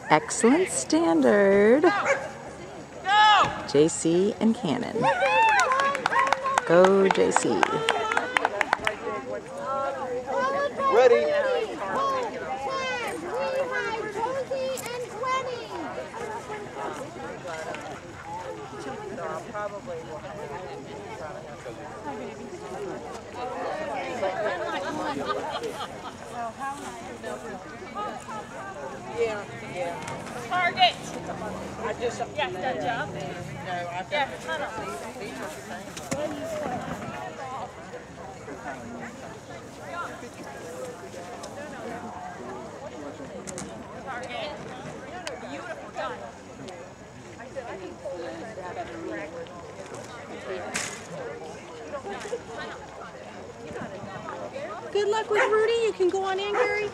Excellent standard. JC and Cannon. Go JC. Ready. Yeah. Target. I just Yes, good job. no, I've Yeah, Target. Beautiful done. Good luck with Rudy. You can go on in, Gary.